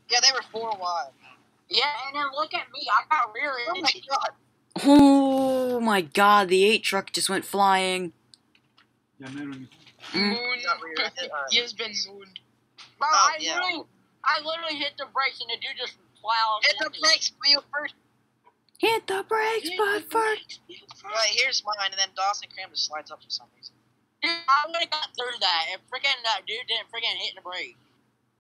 Yeah, they were 4 wide. Yeah, and then look at me. I got really. Oh my god. Oh my god, the 8 truck just went flying. Moon. You've been mooned. Bro, Oh, I literally hit the brakes and the dude just plowed. Hit the brakes, wheel first. Hit the brakes, but first. Right, here's mine, and then Dawson Cram just slides up for some reason. Dude, I would have got through that if freaking that dude didn't freaking hit the brake.